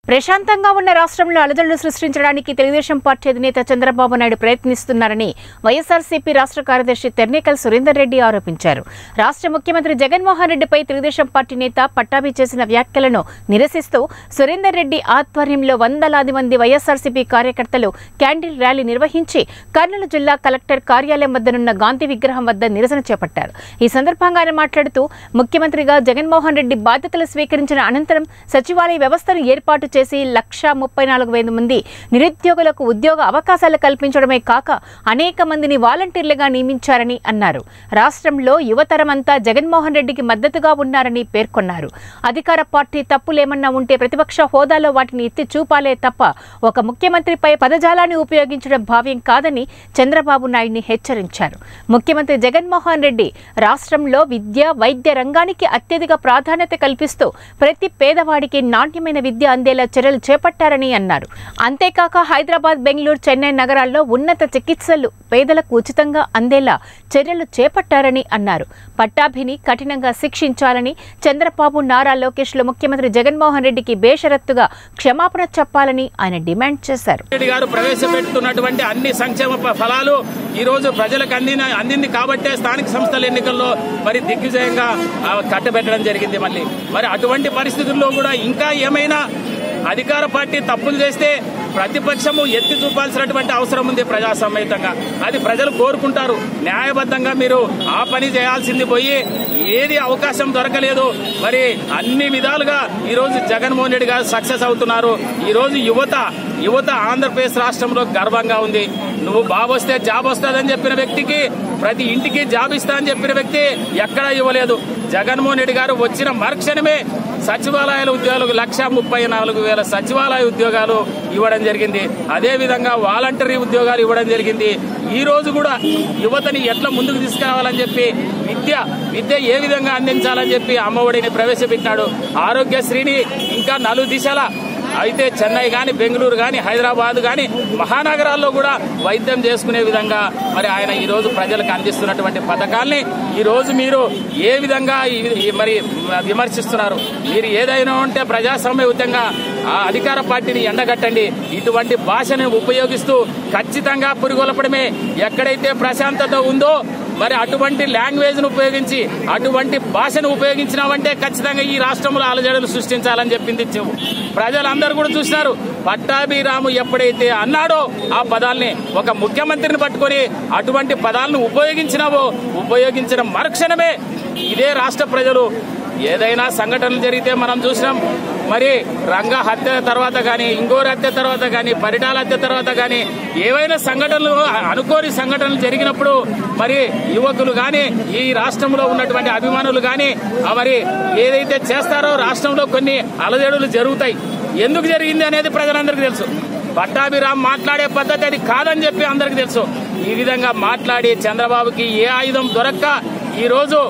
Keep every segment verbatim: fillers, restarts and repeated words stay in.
ప్రశాంతంగా ఉన్న రాష్ట్రంలో అలజడులు సృష్టించడానికి తెలుగుదేశం పార్టీ అధినేత చంద్రబాబు నాయుడు ప్రయత్నిస్తున్నారని వైఎస్ఆర్సీపీ రాష్ట్ర కార్యదర్శి తెర్నేకల్ సురేందర్ రెడ్డి ఆరోపించారు. రాష్ట్ర ముఖ్యమంత్రి జగన్మోహన్ రెడ్డిపై తెలుగుదేశం పార్టీ నేత పట్టాభి చేసిన వ్యాఖ్యలను నిరసిస్తూ సురేందర్ రెడ్డి ఆధ్వర్యంలో వందలాది మంది వైఎస్ఆర్సీపీ కార్యకర్తలు క్యాండిల్ ర్యాలీ నిర్వహించి కర్నూలు జిల్లా కలెక్టర్ కార్యాలయం వద్దనున్న గాంధీ విగ్రహం వద్ద నిరసన చేపట్టారు. ఈ సందర్భంగా ఆయన మాట్లాడుతూ ముఖ్యమంత్రిగా జగన్మోహన్ రెడ్డి బాధ్యతలు స్వీకరించిన అనంతరం సచివాలయ వ్యవస్థను ఏర్పాటు చేసి లక్ష ముప్పై నాలుగు వేల మంది నిరుద్యోగులకు ఉద్యోగ అవకాశాలు కల్పించడమే కాక అనేక మందిని వాలంటీర్లుగా నియమించారని అన్నారు. రాష్ట్రంలో యువతరమంతా జగన్మోహన్ రెడ్డికి మద్దతుగా ఉన్నారని పేర్కొన్నారు. అధికార పార్టీ తప్పులేమన్నా ఉంటే ప్రతిపక్ష హోదాలో వాటిని ఎత్తి చూపాలే తప్ప ఒక ముఖ్యమంత్రిపై పదజాలాన్ని ఉపయోగించడం భావ్యం కాదని చంద్రబాబు నాయుడిని హెచ్చరించారు. ముఖ్యమంత్రి జగన్మోహన్ రెడ్డి రాష్ట్రంలో విద్య వైద్య రంగానికి అత్యధిక ప్రాధాన్యత కల్పిస్తూ ప్రతి పేదవాడికి నాణ్యమైన విద్య అందేలా చర్యలు చేపట్టారని అన్నారు. అంతేకాక హైదరాబాద్, బెంగళూరు, చెన్నై నగరాల్లో ఉన్నత చికిత్సలు పేదలకు ఉచితంగా అందేలా చర్యలు చేపట్టారని అన్నారు. పట్టాభిని కఠినంగా శిక్షించాలని చంద్రబాబు, నారా లోకేష్లు ముఖ్యమంత్రి జగన్మోహన్ రెడ్డికి బేషరత్తుగా క్షమాపణ చెప్పాలని ఆయన డిమాండ్ చేశారు. ప్రవేశపెడుతున్నటువంటి అన్ని సంక్షేమ ఫలాలు ఈ రోజు ప్రజలకు అందిన అందింది కాబట్టే స్థానిక సంస్థల ఎన్నికల్లో మరి దిగ్విజయంగా కట్టబెట్టడం జరిగింది. మళ్ళీ మరి అటువంటి పరిస్థితుల్లో కూడా ఇంకా ఏమైనా అధికార పార్టీ తప్పులు చేస్తే ప్రతిపక్షము ఎత్తి చూపాల్సినటువంటి అవసరం ఉంది. ప్రజాసమ్మతంగా అది ప్రజలు కోరుకుంటారు. న్యాయబద్ధంగా మీరు ఆ పని చేయాల్సింది పోయి ఏది అవకాశం దొరకలేదు. మరి అన్ని విధాలుగా ఈ రోజు జగన్మోహన్ రెడ్డి గారు సక్సెస్ అవుతున్నారు. ఈ రోజు యువత యువత ఆంధ్రప్రదేశ్ రాష్ట్రంలో గర్వంగా ఉంది. నువ్వు బాబు వస్తే జాబ్ వస్తుందని చెప్పిన వ్యక్తికి ప్రతి ఇంటికి జాబ్ ఇస్తా అని చెప్పిన వ్యక్తి ఎక్కడా ఇవ్వలేదు. జగన్మోహన్ రెడ్డి గారు వచ్చిన మరుక్షణమే సచివాలయాల ఉద్యోగాలకు లక్ష ముప్పై నాలుగు వేల సచివాలయ ఉద్యోగాలు ఇవ్వడం జరిగింది. అదే విధంగా వాలంటరీ ఉద్యోగాలు ఇవ్వడం జరిగింది. ఈ రోజు కూడా యువతని ఎట్లా ముందుకు తీసుకురావాలని చెప్పి విద్య విద్య ఏ విధంగా అందించాలని చెప్పి అమ్మఒడిని ప్రవేశపెట్టినాడు. ఆరోగ్యశ్రీని ఇంకా నలు దిశల అయితే చెన్నై కానీ, బెంగళూరు కానీ, హైదరాబాద్ కానీ మహానగరాల్లో కూడా వైద్యం చేసుకునే విధంగా మరి ఆయన ఈ రోజు ప్రజలకు అందిస్తున్నటువంటి పథకాల్ని ఈ రోజు మీరు ఏ విధంగా మరి విమర్శిస్తున్నారు? మీరు ఏదైనా ఉంటే ప్రజాస్వామ్యయుతంగా ఆ అధికార పార్టీని ఎండగట్టండి. ఇటువంటి భాషను ఉపయోగిస్తూ ఖచ్చితంగా పురిగొల్పడమే. ఎక్కడైతే ప్రశాంతత ఉందో మరి అటువంటి లాంగ్వేజ్ ను ఉపయోగించి అటువంటి భాషను ఉపయోగించినామంటే ఖచ్చితంగా ఈ రాష్ట్రంలో అలజడులు సృష్టించాలని చెప్పింది. ప్రజలందరూ కూడా చూసినారు. పట్టాభిరాము ఎప్పుడైతే అన్నాడో ఆ పదాల్ని ఒక ముఖ్యమంత్రిని పట్టుకొని అటువంటి పదాలను ఉపయోగించినావో ఉపయోగించిన మరుక్షణమే ఇదే రాష్ట్ర ప్రజలు ఏదైనా సంఘటనలు జరిగితే మనం చూసినాం. మరి రంగ హత్య తర్వాత కానీ, ఇంగోరి హత్య తర్వాత కానీ, పరిటాల హత్య తర్వాత కానీ ఏవైనా సంఘటనలు అనుకోని సంఘటనలు జరిగినప్పుడు మరి యువకులు కానీ ఈ రాష్ట్రంలో ఉన్నటువంటి అభిమానులు కానీ మరి ఏదైతే చేస్తారో రాష్ట్రంలో కొన్ని అలజడులు జరుగుతాయి. ఎందుకు జరిగింది అనేది ప్రజలందరికీ తెలుసు. పట్టాభిరామ్ మాట్లాడే పద్ధతి అది కాదని చెప్పి అందరికీ తెలుసు. ఈ విధంగా మాట్లాడి చంద్రబాబుకి ఏ ఆయుధం దొరక్క ఈ రోజు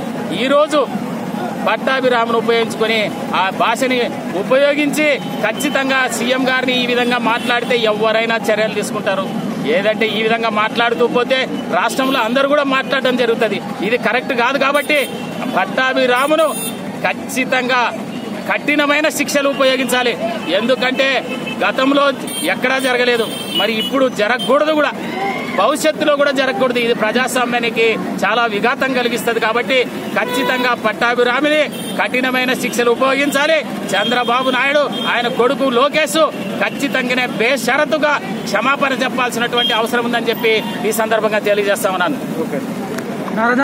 ఈ రోజు పట్టాభిరామును ఉపయోగించుకొని ఆ భాషని ఉపయోగించి ఖచ్చితంగా సీఎం గారిని ఈ విధంగా మాట్లాడితే ఎవరైనా చర్యలు తీసుకుంటారు. ఏదంటే ఈ విధంగా మాట్లాడుతూ పోతే రాష్ట్రంలో అందరూ కూడా మాట్లాడడం జరుగుతుంది. ఇది కరెక్ట్ కాదు. కాబట్టి పట్టాభిరామును ఖచ్చితంగా కఠినమైన శిక్షలు ఉపయోగించాలి. ఎందుకంటే గతంలో ఎక్కడా జరగలేదు, మరి ఇప్పుడు జరగకూడదు కూడా, భవిష్యత్తులో కూడా జరగకూడదు. ఇది ప్రజాస్వామ్యానికి చాలా విఘాతం కలిగిస్తుంది. కాబట్టి ఖచ్చితంగా పట్టాభిరామిని కఠినమైన శిక్షలు ఉపయోగించాలి. చంద్రబాబు నాయుడు ఆయన కొడుకు లోకేష్ ఖచ్చితంగానే బేషరతుగా క్షమాపణ చెప్పాల్సినటువంటి అవసరం ఉందని చెప్పి ఈ సందర్భంగా తెలియజేస్తా ఉన్నాను.